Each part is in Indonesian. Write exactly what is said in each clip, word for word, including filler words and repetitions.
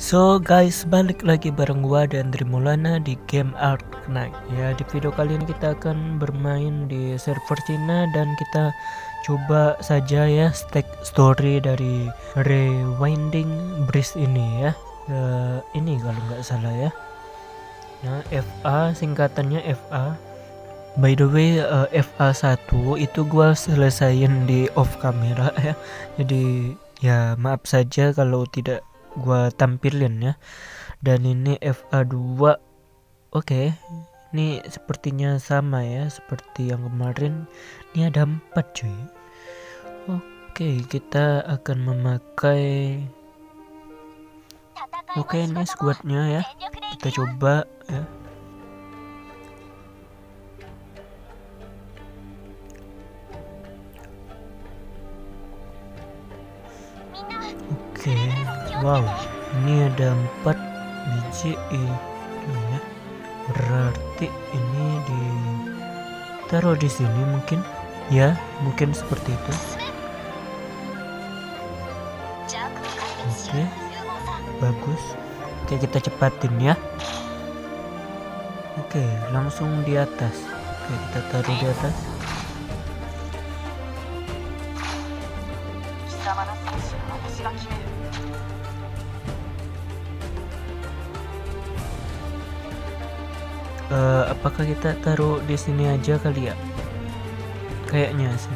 So guys, balik lagi bareng gua dan Trimulana di game Arknight. Ya, di video kali ini kita akan bermain di server Cina dan kita coba saja ya stack story dari Rewinding Bridge ini ya. Uh, ini kalau nggak salah ya. Nah, F A singkatannya F A. By the way, uh, F A satu itu gua selesain di off camera ya. Jadi ya maaf saja kalau tidak gua tampilin ya. Dan ini F A dua. Oke, ini sepertinya sama ya seperti yang kemarin. Ini ada empat cuy. Oke, kita akan memakai. Oke, ini squadnya ya. Kita coba ya. Oke, wow, ini ada empat biji itu ya. Berarti ini ditaruh di sini mungkin ya, mungkin seperti itu. Oke, bagus. Oke, kita cepatin ya. Oke, langsung di atas. Oke, kita taruh di atas. Uh, apakah kita taruh di sini aja kali ya? Kayaknya sih.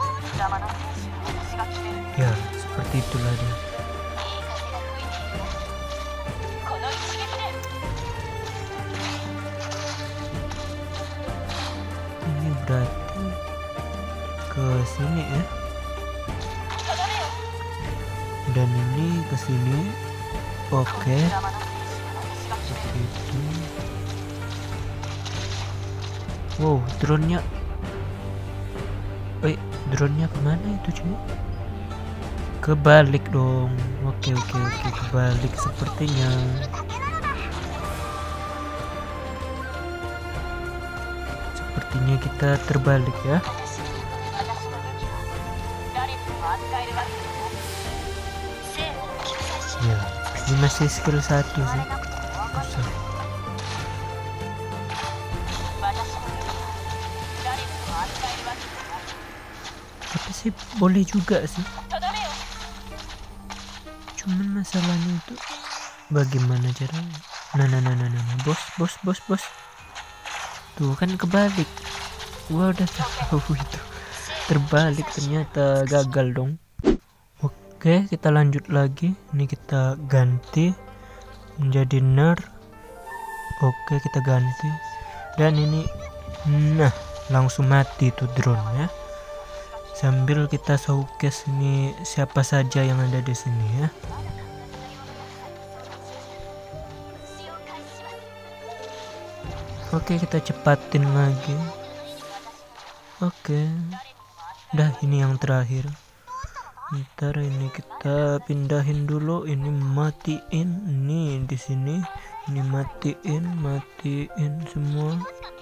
Ya, seperti itulah dia. Ini berarti ke sini ya. Dan ini ke sini. Oke. Seperti itu. Wow, drone-nya. Wait, drone-nya kemana itu cuy? Kebalik dong. Oke oke oke, kebalik sepertinya. Sepertinya kita terbalik ya. Ya, ini masih skill satu sih. Usah. Tapi sih boleh juga sih. Cuman masalahnya itu bagaimana caranya? Nah nah nah nah nah, nah. bos bos bos bos. Tuh kan kebalik. Gua udah tahu itu. Terbalik ternyata gagal dong. Oke, kita lanjut lagi. Ini kita ganti menjadi ner. Oke, kita ganti. Dan ini nah, langsung mati tuh drone ya. Sambil kita showcase ini siapa saja yang ada di sini ya. Oke, kita cepatin lagi. Oke. Dah, ini yang terakhir. Ntar ini kita pindahin dulu, ini matiin, ini di sini, ini matiin, matiin semua.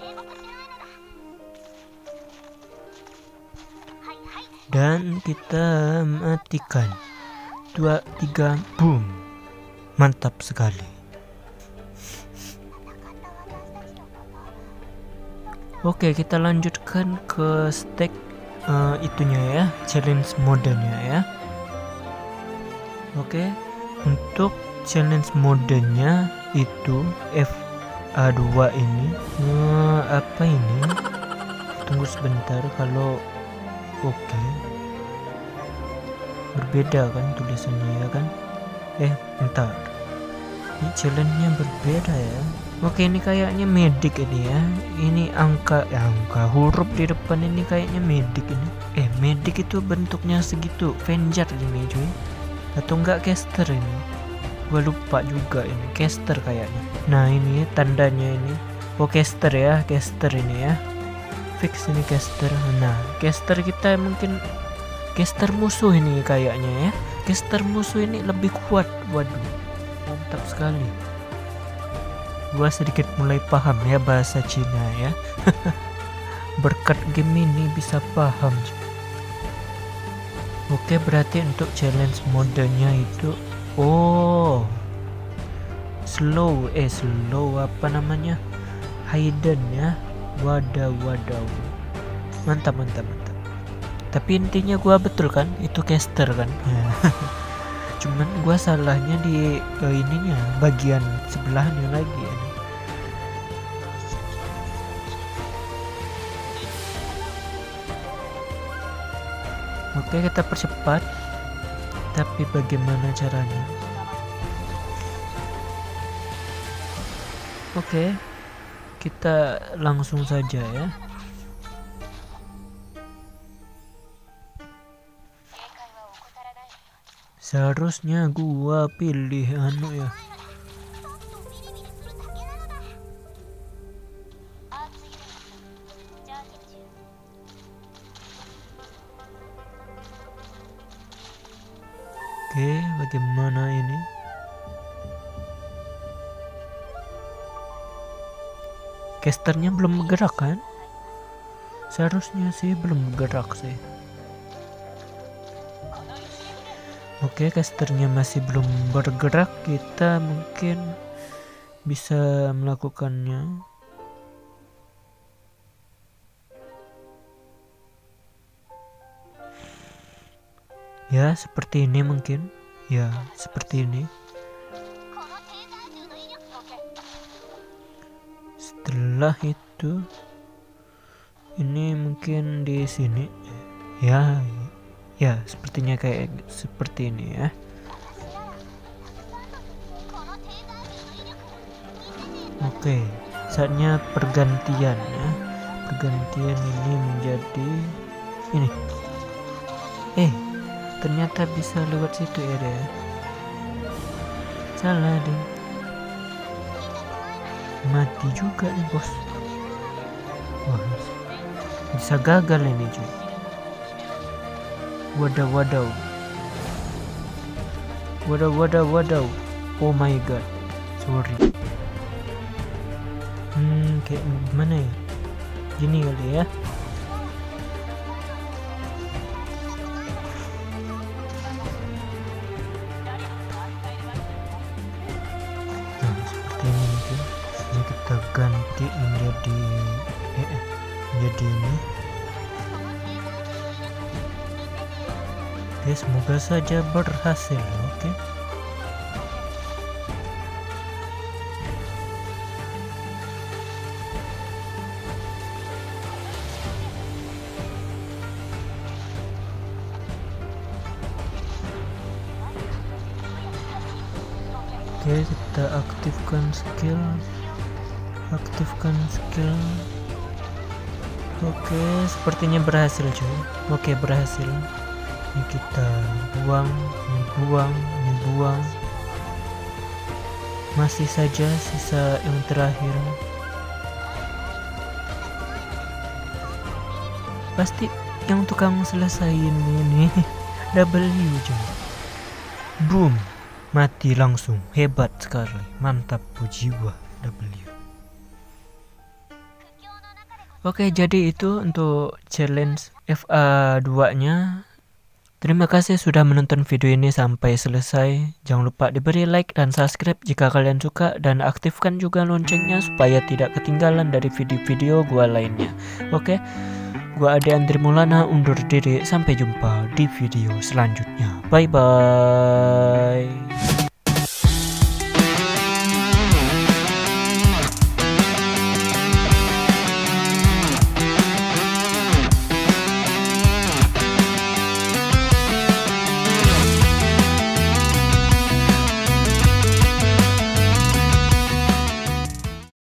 Dan kita matikan. Dua, tiga, boom. Mantap sekali. Oke, kita lanjutkan ke stack uh, itunya ya, challenge modenya ya. Oke, untuk challenge modenya itu F A dua ini. Uh, apa ini? Tunggu sebentar, kalau oke, okay. Berbeda kan tulisannya ya kan? Eh, bentar. Ini challenge-nya berbeda ya. Oke, ini kayaknya medik ini ya. Ini angka, ya, angka huruf di depan ini kayaknya medik ini. Eh, medik itu bentuknya segitu. Avenger ini cuy. Atau enggak caster ini? Gua lupa juga ini. Caster kayaknya. Nah, ini tandanya ini. Oh, caster ya, caster ini ya. Fix ini caster. Nah, caster kita mungkin caster musuh ini kayaknya ya. Caster musuh ini lebih kuat. Waduh, mantap sekali. Gua sedikit mulai paham ya bahasa Cina ya. Berkat game ini bisa paham. Oke, berarti untuk challenge modenya itu, oh slow eh slow apa namanya hidden ya. Wadaw wadaw, mantap mantap mantap. Tapi intinya gua betul kan, itu caster kan. Cuman gua salahnya di uh, ininya bagian sebelahnya lagi ya. Oke, kita percepat. Tapi bagaimana caranya? Oke, kita langsung saja ya. Seharusnya gua pilih anu ya. Oke, bagaimana ini? Casternya belum bergerak kan? Seharusnya sih belum bergerak sih. Oke, casternya masih belum bergerak. Kita mungkin bisa melakukannya. Ya, seperti ini mungkin. Ya, seperti ini. Setelah itu, ini mungkin di sini. Ya, ya, sepertinya kayak seperti ini ya. Oke, saatnya pergantian ya. Pergantian ini menjadi ini. Eh, ternyata bisa lewat situ ya deh. Salah deh. Mati juga nih bos. Wah, bisa gagal ini cuy. Wadaw wadaw. Wadaw wadaw wadaw. Oh my god. Sorry. Hmm, kayak gimana ya? Gini kali ya. Kita ganti menjadi eh, menjadi ini. Oke, semoga saja berhasil. Oke. Oke, kita aktifkan skill. Aktifkan skill. Oke, sepertinya berhasil cuy. Oke, berhasil. Ini kita buang, ini buang, ini buang. Masih saja sisa yang terakhir. Pasti yang tukang selesaiin ini W cuy. Boom, mati langsung. Hebat sekali, mantap, jiwa W. Oke, jadi itu untuk challenge F A dua nya. Terima kasih sudah menonton video ini sampai selesai. Jangan lupa diberi like dan subscribe jika kalian suka, dan aktifkan juga loncengnya supaya tidak ketinggalan dari video-video gua lainnya. Oke, gua Ade Andri Maulana undur diri. Sampai jumpa di video selanjutnya. Bye bye.